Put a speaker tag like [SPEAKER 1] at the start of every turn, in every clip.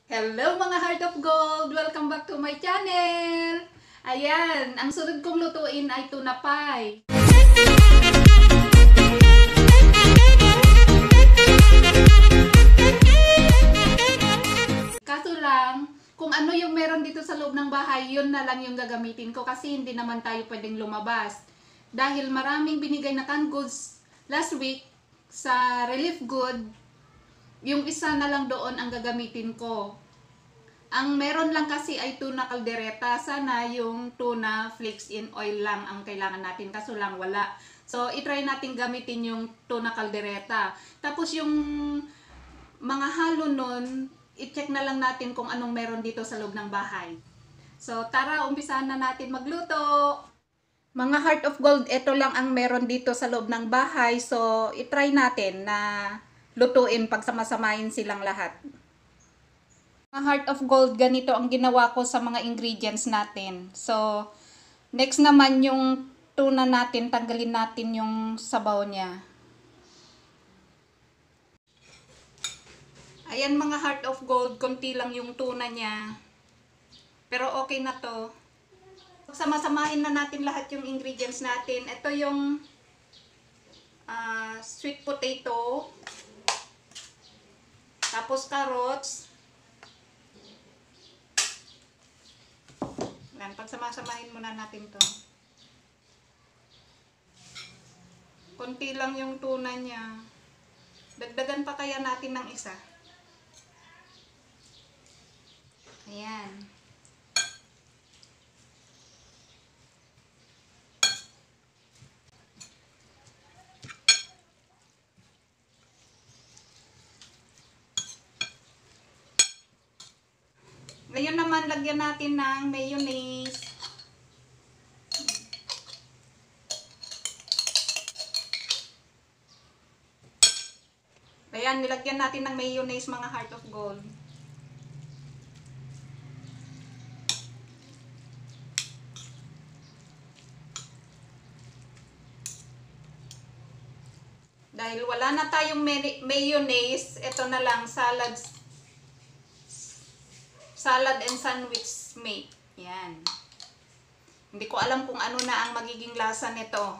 [SPEAKER 1] Hello mga Heart of Gold! Welcome back to my channel! Ayan, ang sunod kong lutuin ay tuna pie. Kaso lang, kung ano yung meron dito sa loob ng bahay, yun na lang yung gagamitin ko kasi hindi naman tayo pwedeng lumabas. Dahil maraming binigay na canned goods last week sa relief good, yung isa na lang doon ang gagamitin ko. Ang meron lang kasi ay tuna caldereta. Sana yung tuna flakes in oil lang ang kailangan natin. Kaso lang wala. So, itry natin gamitin yung tuna caldereta. Tapos yung mga halo nun, i-check na lang natin kung anong meron dito sa loob ng bahay. So, tara, umpisahan na natin magluto. Mga Heart of Gold, ito lang ang meron dito sa loob ng bahay. So, itry natin na lutuin pag samasamahin silang lahat. Mga Heart of Gold, ganito ang ginawa ko sa mga ingredients natin. So, next naman yung tuna natin, tanggalin natin yung sabaw niya. Ayan mga Heart of Gold, konti lang yung tuna niya. Pero okay na to. Sama-samahin na natin lahat yung ingredients natin. Ito yung sweet potato. Tapos carrots. Yan, pagsama-samahin muna natin to. Konti lang yung tuna niya. Dagdagan pa kaya natin ng isa. Ayan. Ngayon naman, lagyan natin ng mayonnaise. Ayan, nilagyan natin ng mayonnaise mga Heart of Gold. Dahil wala na tayong mayonnaise, ito na lang, salad and sandwich mate. Yan. Hindi ko alam kung ano na ang magiging lasa nito.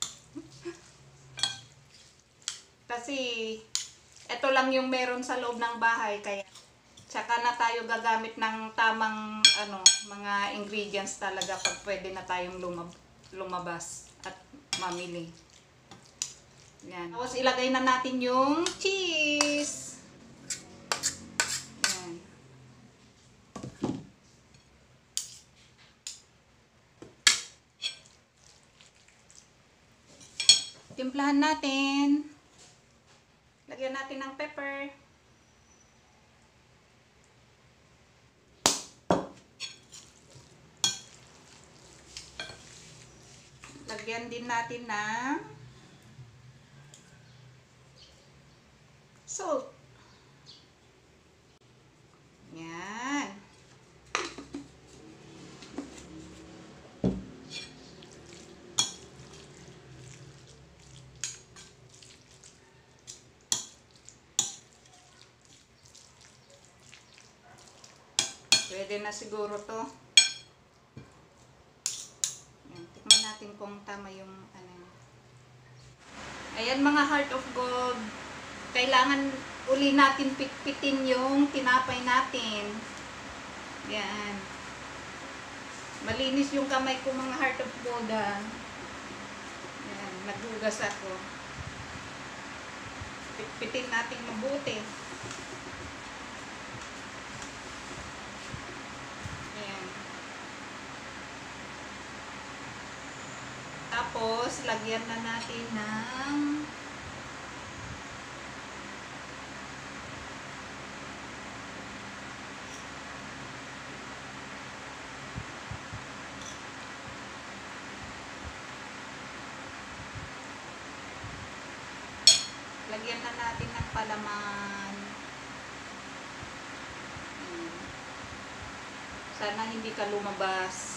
[SPEAKER 1] Kasi ito lang yung meron sa loob ng bahay, kaya tsaka na tayo gagamit ng tamang mga ingredients talaga pag pwede na tayong lumabas at mamili. Yan. Tapos ilagay na natin yung cheese. Timplahan natin. Lagyan natin ng pepper. Lagyan din natin ng salt. Yan. Pwede na siguro to. Ayan, tikman natin kung tama yung Ayan mga Heart of Gold. Kailangan uli natin pitpitin yung tinapay natin. Yan. Malinis yung kamay ko mga Heart of Gold. Yan, naghugas ako. Pitpitin natin mabuti. Tapos, lagyan na natin ng palaman. Sana hindi ka lumabas.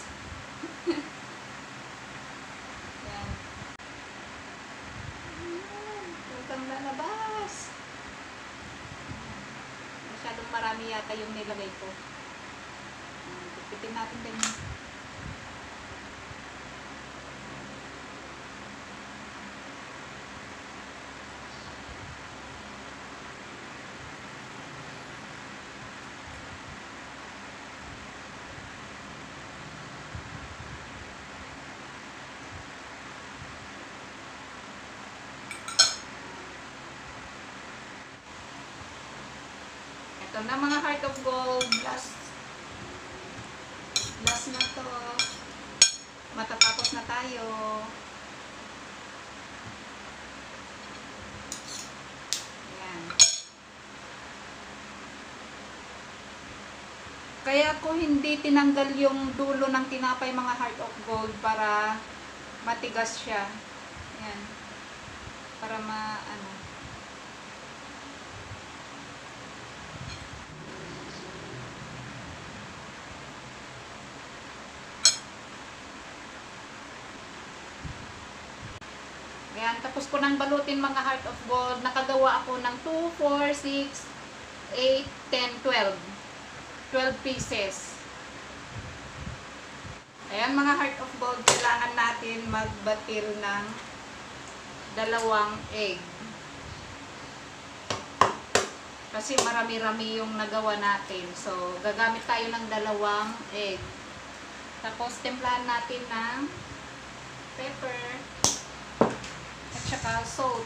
[SPEAKER 1] lalabas. Masyadong marami marami yata yung nilagay ko. Pipitin natin din. Ito na mga heart of gold. Last na to. Matatapos na tayo. Ayan. Kaya ko hindi tinanggal yung dulo ng tinapay mga heart of gold para matigas siya. Ayan. Para ano. Ayan, tapos ko nang balutin mga heart of gold. Nakagawa ako ng 2, 4, 6, 8, 10, 12. 12 pieces. Ayan mga heart of gold, kailangan natin magbatil ng 2 egg. Kasi marami-rami yung nagawa natin. So, gagamit tayo ng 2 egg. Tapos, timplahan natin ng pepper. At saka salt.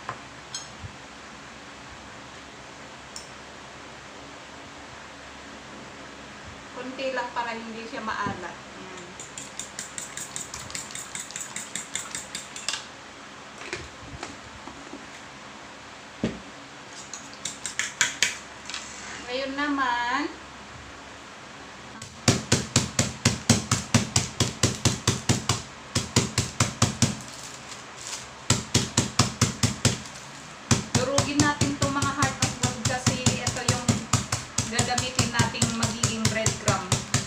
[SPEAKER 1] Kunti lang para hindi siya maalat. Ayan. Ngayon naman, durugin natin itong mga heart of gold kasi ito yung gagamitin nating magiging breadcrumb.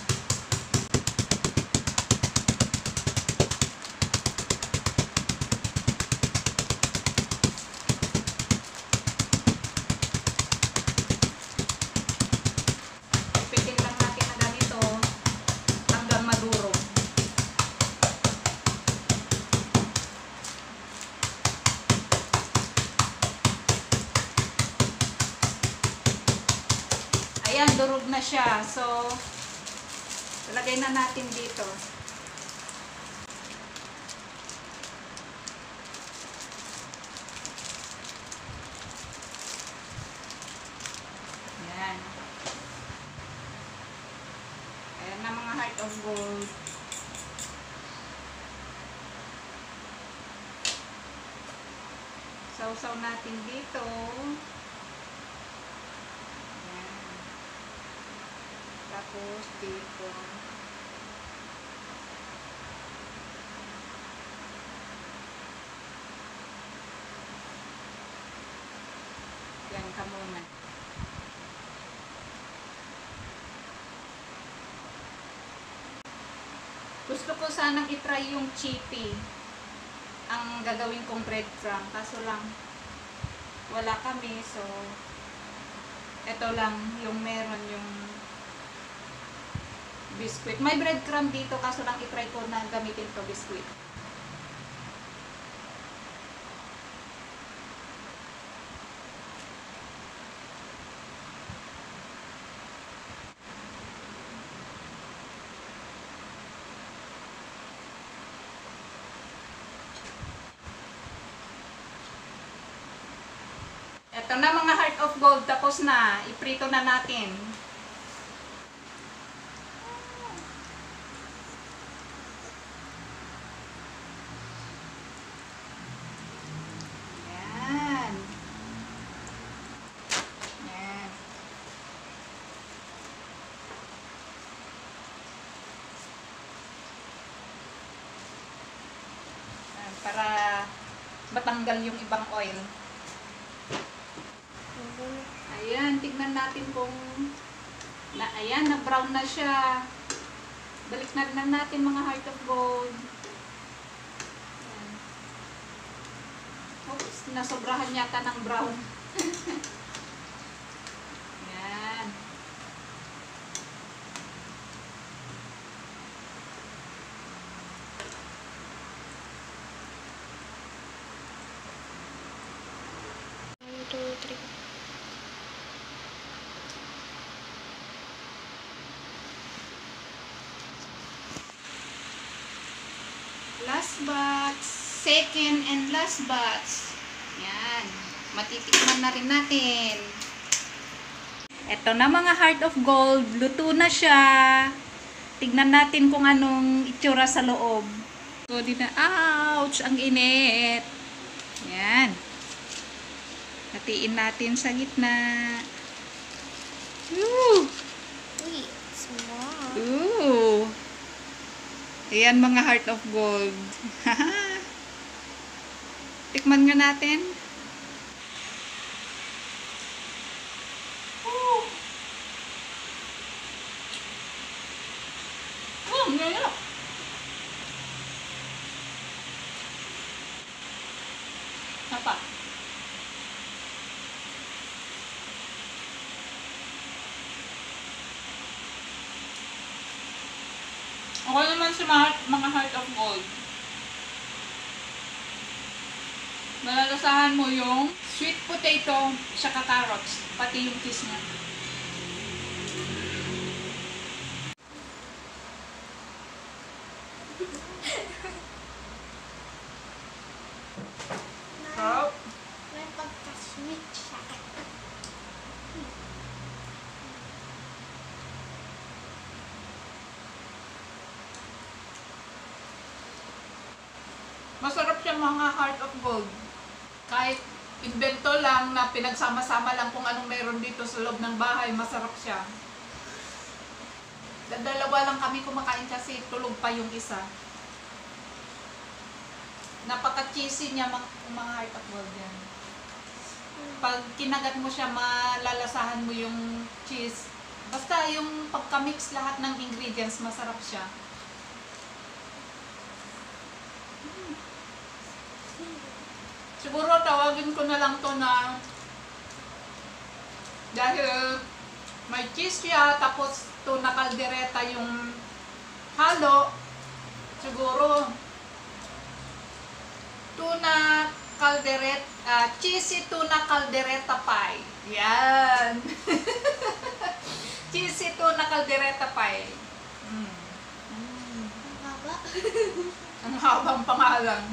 [SPEAKER 1] Ipitin lang natin na ganito hanggang madurog. Ayan, durog na siya. So, lagay na natin dito. Ayan. Ayan na mga heart of gold. Sausaw natin dito. Tapos dito. Yan ka muna. Gusto ko sanang itry yung chippy. Ang gagawin kong breadcrumb. Kaso lang, wala kami. So, ito lang yung meron yung biscuit. May breadcrumb dito, kaso lang i-try ko na gamitin to biscuit. Ito na mga heart of gold, tapos na. Iprito na natin. Para matanggal yung ibang oil. Ayan, tignan natin kung ayan, na-brown na siya. Balik na rin natin mga heart of gold. Ayan. Oops, nasobrahan yata ng brown. Ayan. Last batch. Second and last batch. Yan. Matitikman na rin natin. Ito na mga heart of gold. Luto na siya. Tignan natin kung anong itsura sa loob. So, ouch! Ang init. Yan. Hatiin natin sa gitna. Ooh!
[SPEAKER 2] Wait, small.
[SPEAKER 1] Ooh! Ayan mga heart of gold. Tikman nga natin. Ooh! Oh, ang gaya. Apa? Okay naman si mga heart of gold. Malalasahan mo yung sweet potato saka carrots, pati yung cheese niya. Sarap.
[SPEAKER 2] May pagka-sweet siya.
[SPEAKER 1] Masarap siya mga heart of gold. Kahit invento lang na pinagsama-sama lang kung anong meron dito sa loob ng bahay, masarap siya. Dalawa lang kami kumakain kasi tulog pa yung isa. Napaka-cheesy niya mga heart of gold yan. Pag kinagat mo siya, malalasahan mo yung cheese. Basta yung pagka-mix lahat ng ingredients, masarap siya. Siguro tawagin ko na lang to na dahil may cheese siya, tapos tuna caldereta yung halo. Siguro tuna caldereta, cheesy tuna caldereta pie. Yan. Cheesy tuna caldereta pie.
[SPEAKER 2] Ang haba.
[SPEAKER 1] Ang habang pangalan.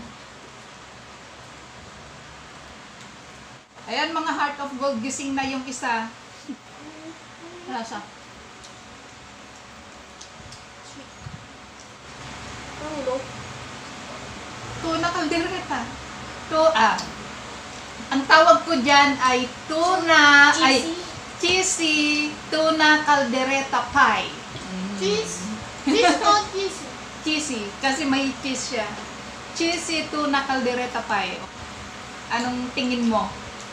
[SPEAKER 1] Ayan mga heart of gold, gising na yung isa. Wala siya. Tuna caldereta. Ang tawag ko dyan ay tuna, cheesy tuna caldereta pie.
[SPEAKER 2] Cheese? Cheese not cheesy.
[SPEAKER 1] Cheesy, kasi may cheese siya. Cheesy tuna caldereta pie. Anong tingin mo?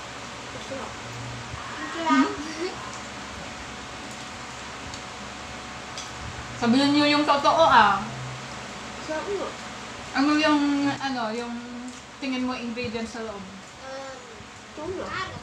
[SPEAKER 1] Sabihin niyo yung totoo
[SPEAKER 2] Sabi mo?
[SPEAKER 1] Ano yung tingin mo ingredients sa loob?
[SPEAKER 2] Tuna.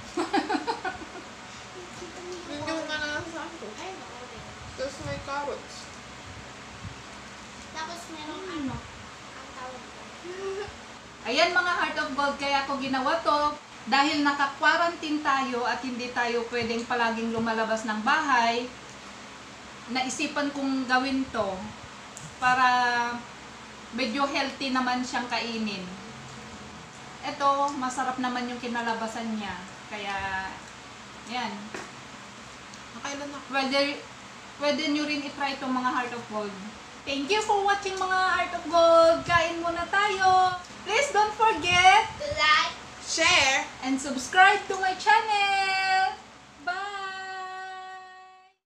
[SPEAKER 2] Yun yung nanasahan ko. Tapos may carrots.
[SPEAKER 3] Tapos merong ano, ang tawag ko.
[SPEAKER 1] Ayan mga heart of gold, kaya ako ginawa to dahil naka-quarantine tayo at hindi tayo pwedeng palaging lumalabas ng bahay. Naisipan kong gawin to para medyo healthy naman siyang kainin. Ito, masarap naman yung kinalabasan niya. Kaya, yan.
[SPEAKER 2] Nakailan na?
[SPEAKER 1] Pwede nyo rin itry itong mga heart of gold. Thank you for watching mga heart of gold. Kain muna tayo. Please don't forget
[SPEAKER 3] To like,
[SPEAKER 1] share, and subscribe to my channel!